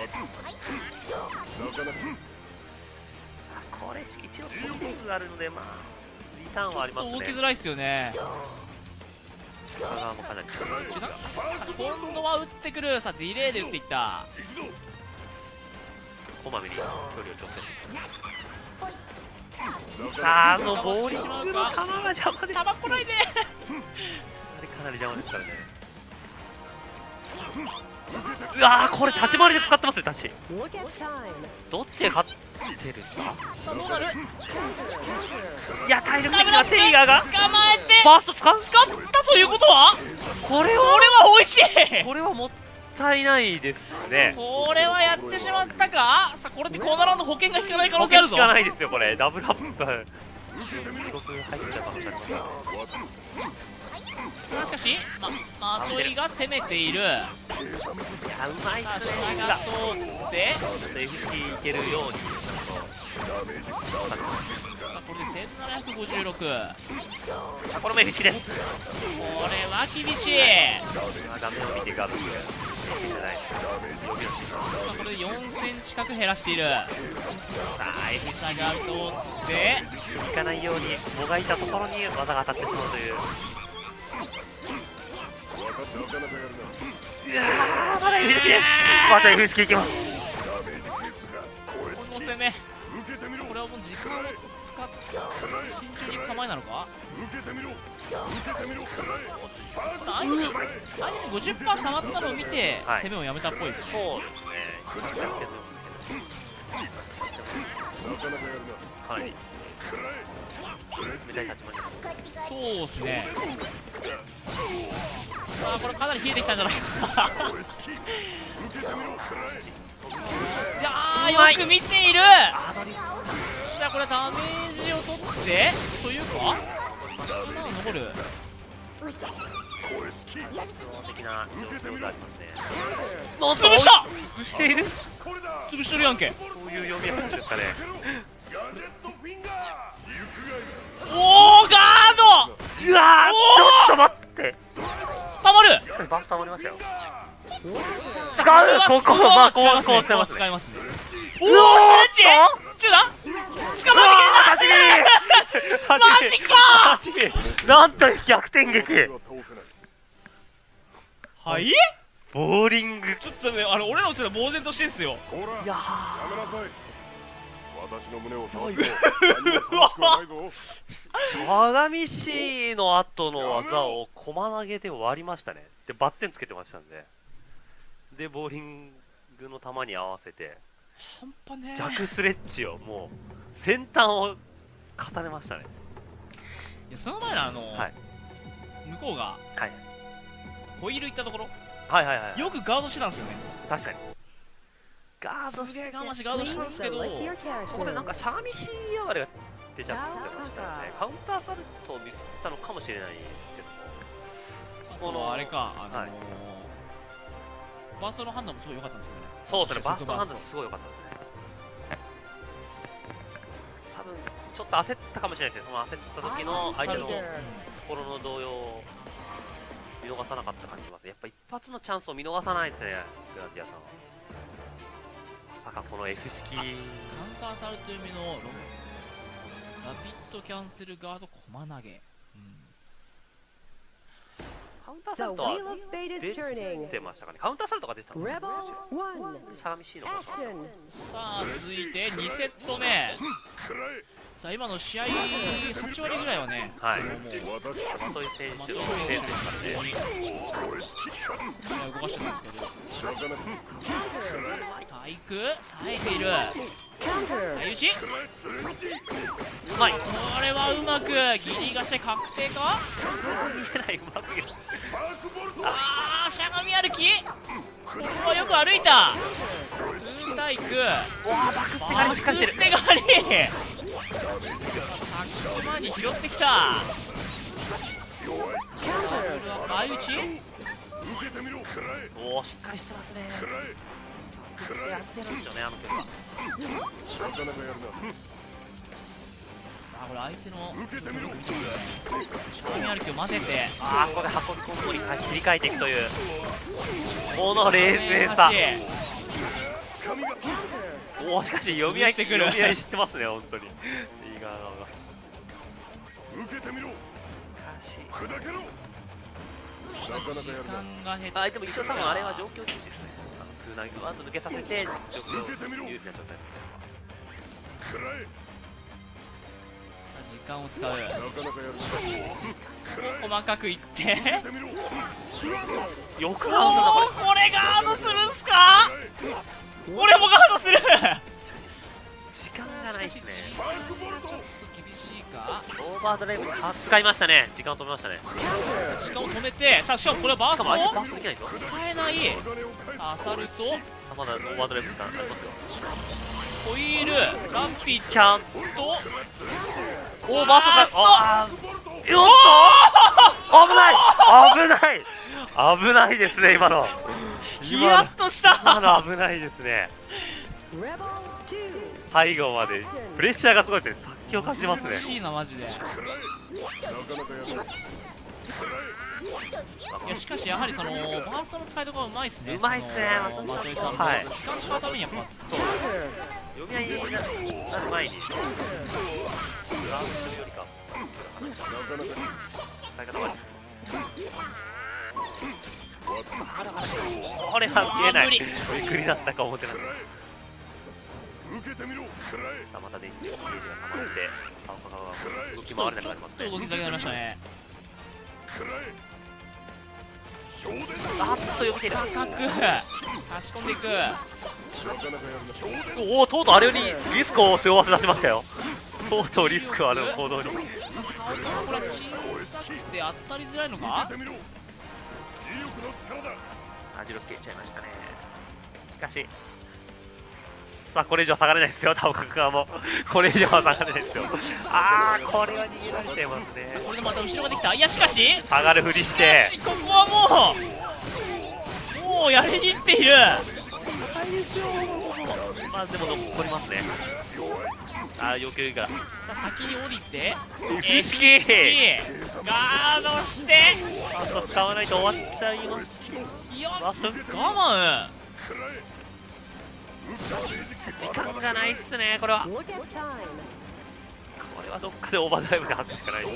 これ一応トップがあるのでまあリターンはありますね。 動きづらいですよね。 側もかなり今度は打ってくる。さあディレイで打っていった。 こまめに距離を調整して、あーあのボーリングの球が邪魔で、 球来ないで。 あれかなり邪魔ですからね。うわーこれ立ち回りで使ってますね。タッチどっちで勝ってるんですか。 さあどうなる。 いや体力的にはテイガーが捕まえてファースト使う。 使ったということはこれはこれは美味しい。 これはもったいないですね。 これはやってしまったか。さあこれでコーナーラウンド保険が引かない可能性あるぞ。 保険効かないですよこれ。ダブルアップがクロス入ってた可能性あります。 しかしままといが攻めている。 いやうまいさあですね。 下が通ってエフシー いけるように。 これでせんななひゃくごじゅうろく。 これも エフシー です。 これは厳しい。 画面を見てガードする。 これでよんセンチ角減らしている。さあエフ下が通っていかないようにもがいたところに技が当たってしまうという。うわーまだ エフシー です。また エフシー いきます。 この攻めこれはもう時間を使って慎重に構えなのか。アニメ ごじゅっパーセント 溜まったのを見て、はい、攻めをやめたっぽいですね。 そうですね。はいそうですね。 あーこれかなり冷えてきたんじゃないか。いやーよく見ている。さあこれダメージを取ってというかまだ残る。 的な状況がありますね。 潰した。 潰している。 潰してるやんけ。 そういう読み方ですかね。 おーガード。 うわーちょっと待って。 たまる。 バスたまりましたよ。使う。ここまあこうこう使いますね。 使いますね。 おおストレッチ中断捕まえてきた。マジか。 なんと逆転劇。 はいボーリング。 ちょっとねあの俺らのちょっと呆然としてんすよ。 いや私の胸を触っても何も楽しくはないぞ。 相模市の後の技を駒投げで終わりましたね。でバッテンつけてましたんで、でボーリングの球に合わせて半端ねジャクスレッジをもう先端を重ねましたね。 いやその前のあの、 はい、 向こうが、はい、ホイール行ったところ、 はいはいはい、 よくガードしてたんですよね。 確かにガードして我慢してガードしたんですけど、 そこでなんかシャーミシー上がりが出ちゃってましたよね。カウンターサルトをミスったのかもしれないですけども、 このあれかあのーはい、バーストの判断もすごい良かったんですよね。そうですね、バーストの判断すごい良かったですね。多分ちちょっと焦ったかもしれないですね。その焦った時の相手の心の動揺を見逃さなかった感じします。やっぱ一発のチャンスを見逃さないですね、グランディアさんは。まさかこの F 式カウンターサルト読みのロラピッドキャンセルガード駒投げ、うん、 カウンターサルトは出てましたかね。カウンターサルトが出てたのかな。しゃがみ C の方。 さあ続いてにセット目。さあ今の試合はち割ぐらいはね、 はい、もう的井選手のペースですからね。 動かしてるんですけど、体育冴えている相打ち、うまい。これはうまくギリがして確定か。 見えない、うまく。 ああしゃがみ歩き、ここはよく歩いた。運体育、 わあバックステがりしっかりしてる。 バックステがりさっき前に拾ってきた。相打ち、 おおしっかりしてますね。やってるんですよね、あの曲は。 さあこれ相手のしゃがみ歩きを混ぜて、 ああここで運び込みに切り替えていくというこの冷静さ。おおしかし読み合いしてくる。読み合い知ってますね、本当に。いい側が受けてみろ。 時間が減っ、 あでも一応多分あれは状況重視ですね。つなぎワンと抜けさせて状況有利な状態になる。 時間を使う。細かくいってよくガードだ。 これガードするんすか。これもガードする。 時間がないですね。 ちょっと厳しいか。 オーバードライブ使いましたね。時間を止めましたね。 時間を止めて、さあしかもこれはバーストバーストできないぞ。 使えない。さあアサルト、 まだオーバードライブ使いますよ。 ホイールランピキャンとオーバーストが、あーよっと危ない危ない危ないですね。今のヒヤッとした。 今の危ないですね。最後までプレッシャーがすごいですね。殺気を感じますね。 欲しいなマジで。いやしかしやはりそのバーストの使いとかうまいっすね。 うまいっすね。 的井さんもはい。 時間使うためにやっぱ読み合いになる前にグラウンドするよりか使い方悪い。これは見えない。びっくりだったか思ってなかった。さあまた電気ゲージが溜まって青カが動き回れなくなりますね。 動きづらくなりましたね。 あっと読みてる。 高く差し込んでいく。 おおとうとうあれよりリスクを背負わせ出しましたよ。とうとうリスクはある行動に。 これは小さくて当たりづらいのか。 あじろっけいっちゃいましたね。しかしさあこれ以上下がれないですよ。多分角側もこれ以上は下がれないですよ。ああこれは逃げられちゃいますね。 これでまた後ろができた。いやしかし上がるふりしてここはもうもうやりにいっている。 まあでも残りますね。ああ要求がさあ先に降りて意識ガードしてあと使わないと終わっちゃいます。 いや我慢。 時間がないっすね。これはこれはどっかでオーバードライブで外すしかない。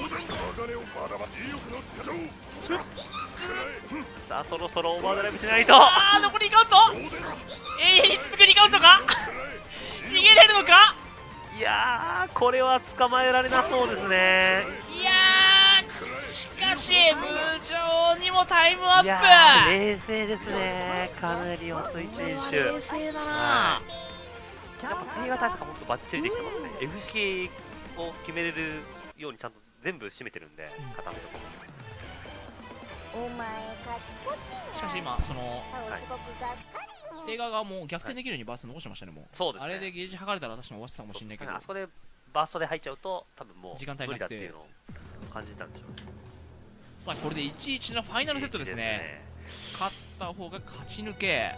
さあそろそろオーバードライブしないと。 ああ残りにカウント永遠に続くにカウントか。逃げれるのか。 いやーこれは捕まえられなそうですね。 いやーしかし無情にもタイムアップ。 いやー冷静ですね。かなり遅い選手。 冷静だな。 やっぱ手が対策が本当バッチリできてますね。F 式を決めれるようにちゃんと全部締めてるんで、固めとこしかし今その手側がもう逆転できるようにバースト残してましたね。もうそうですね。 あれでゲージ剥がれたら私も終わってたかもしれないけど、 あそこでバーストで入っちゃうと多分もう時間足りなくて無理だっていうのを感じたんでしょうね。 さあこれでいちいちのファイナルセットですね。勝った方が勝ち抜け。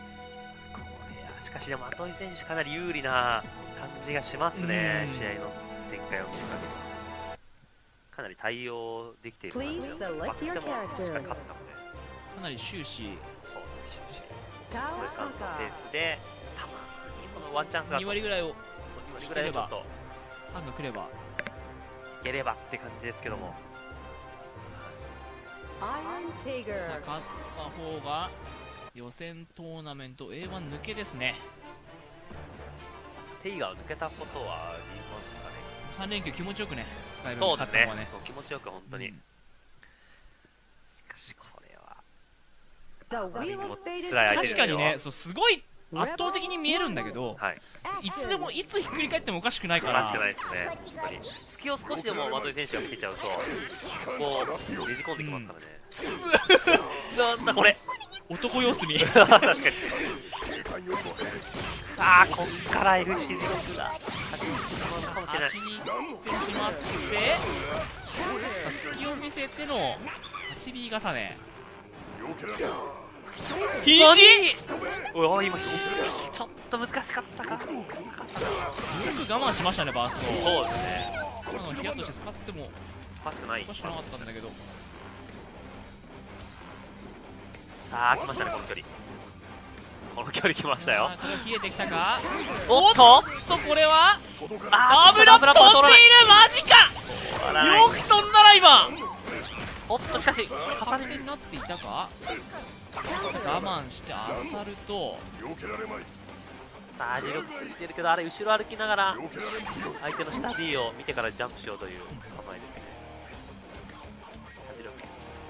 これしかしでも後井選手かなり有利な感じがしますね、試合の展開を見せかけてかなり対応できているので、 Please バッ select クで your もしっかり勝ったので、 character. かなり終始そう終始これ Tower からのペー Haka. スでたまにこのワンチャンスがに割ぐらいをそうに割ぐらいでちょっとファンが来ればいければって感じですけども、 Iron さあ Tiger. 勝った方が予選トーナメント エーワン 抜けですね。 テイガーを抜けたことはありますかね。 さん連休気持ちよくね使えるそうですね勝った方がね。 そう気持ちよく本当に、 うんしかしこれは The Wheel of Fate is 辛い相手ですよ確かにね、そうすごい圧倒的に見えるんだけど、 はいいつでもいつひっくり返ってもおかしくないかららしくないですね、本当に隙を少しでも的井選手がつけちゃうとこうねじ込んできますからね、なんだこれ男様子見確かにああこっから エルシージロックが始まるかもしれない。 足に行ってしまって隙を見せての はちビー 重ね肘何おい今ちょっと難しかったか。 よく我慢しましたねバースト。 そうですね今のヒヤッとして使ってもおかしくない。 おかしくなかったんだけど、 ああ来ましたねこの距離この距離来ましたよ。 あーこれ冷えてきたか。 おっととこれはあ油飛んでいるマジか。よく飛んだら今おっとしかし片手になっていたか。我慢して当たるとさあ重力ついてるけどあれ後ろ歩きながら相手の下 D を見てからジャンプしようという構えですね。重力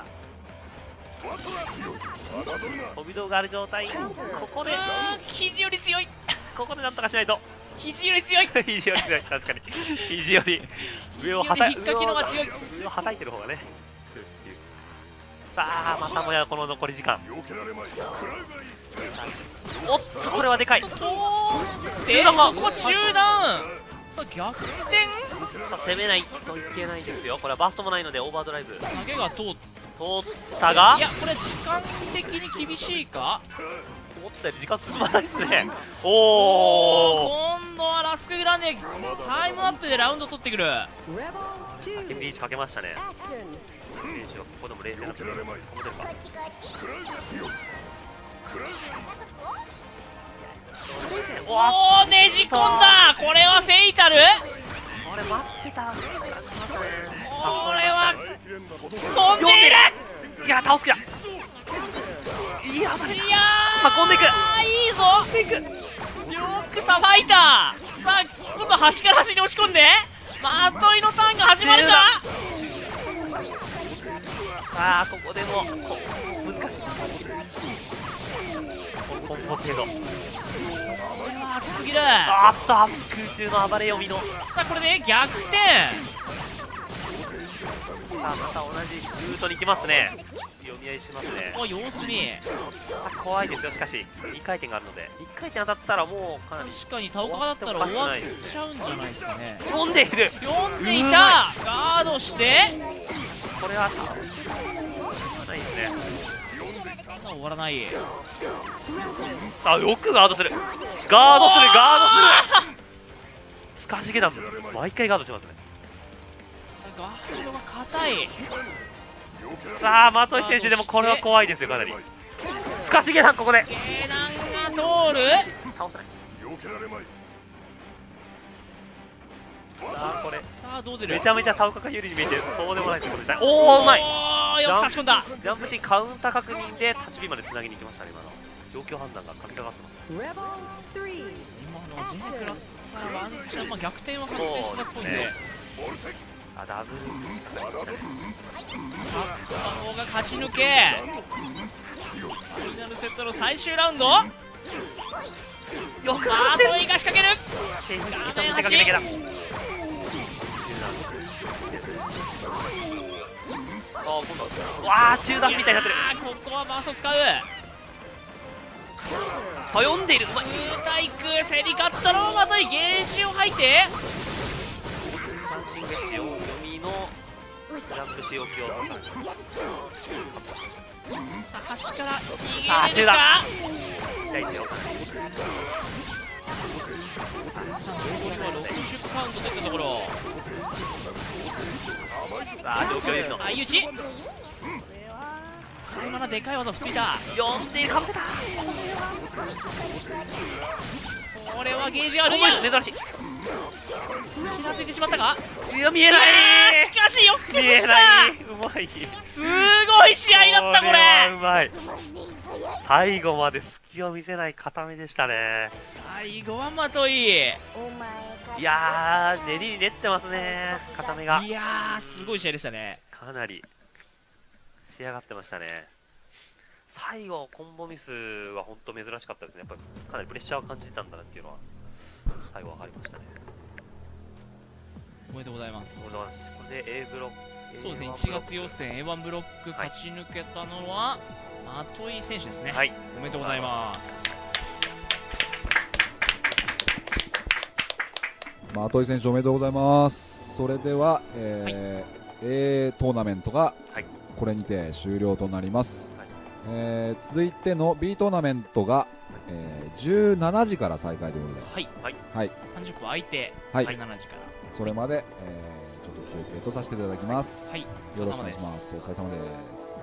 飛び道がある状態ここであー肘より強いここでなんとかしないと肘より強い肘より強い確かに肘より上をはた肘より引っかきのが強い。 上をはたいてる方がねさあまたもやこの残り時間おっとこれはでかい。 おーでここ中断さあ逆転さあ攻めないといけないですよ。これはバーストもないのでオーバードライブ通投げが通っったがいやこれ時間的に厳しいか。 思ったより時間進まないですね。おお今度はラスクグランデタイムアップでラウンド取ってくる。 Rebel リ two. ーチかけましたね。 Action. 選手はここでも冷静なプレーを保てるか。おわおおねじ込んだ。これはフェイタル。 これ待ってた。 これは飛んでいる。 いや倒す気だ。いやいや運んでいくーいいぞ。よくさばいた。さあ今度端から端に押し込んでまといのターンが始まるか。 さあここでもこ難しいコンボ程度。 これは熱すぎる。 あっと空中の暴れ読みのさあこれで逆転。 さあまた同じルートに行きますね。読み合いしますね。 お様子見。 さあ怖いですよ。しかしにかい転があるのでいっかい転当たったらもうかなり確かにタオカだったら終わっちゃうんじゃないですかね。 飛んでいる。 読んでいた。ガードしてこれはないですね。 まだ終わらない。 さあよくガードするガードするガードするスカシゲダン毎回ガードしますね。 さあガードが硬い。 さあ的井選手でもこれは怖いですよかなり。スカシゲダンここでゲダンが通る。 倒せない。さあこれさあどう出る。 めちゃめちゃタウカが有利に見えてそうでもないということでした。おおうまい。 おーよく差し込んだ。 ジャンプシーンカウンター確認でタッチビーまでつなぎに行きましたね。今の状況判断が神がかってます。 Rebel three. 今のはジェネ食らったらワンチャン、まあ、逆転は確定したっぽいんで、 あダブル勝った方が勝ち抜け。ファイナルセットの最終ラウンド。 よくマトイが仕掛ける。 シェイフチキと見せかけてきた。あ今度わあ中段みたいになってる。 あーここはバースト使う。 読んでいる。うまい。 空対空競り勝ったのをまといゲージを吐いて三振ゲッジを読みのジャンプし置きをさあ端からあ逃ーげれるか。 痛いですよ。 残りはろくじゅうカウントといったところ。 さあ状況ですよ。 相打ち今のでかい技を振っていた。 よんてんかぶせた。 これはゲージがある。いや珍しい。 ちらついてしまったか。 いや見えない。 しかしよく見え崩した。 ない。うまい。 すごい試合だったこれ。 これはうまい。最後まで隙を見せない固めでしたね。 最後はまとい。いいやー練りに練ってますね固めが。 やーすごい試合でしたね。 かなり仕上がってましたね。最後コンボミスは本当珍しかったですね。やっぱりかなりプレッシャーを感じてたんだなっていうのは最後分かりましたね。 おめでとうございます。 これで A ブロック、 そうですね、いちがつ予選 エーワン ブロック勝ち抜けたのは的井選手ですね。 はい、 おめでとうございます。 的井選手おめでとうございます。それでは、えーはい、A トーナメントがこれにて終了となります。はい、えー、続いての B トーナメントが、えー、じゅうしちじから再開ということで、 はい、はいはい、さんじゅっぷん空いて、はい、じゅうしちじからそれまで、えー、ちょっと休憩とさせていただきます。はい、よろしくお願いします。お疲れ様です。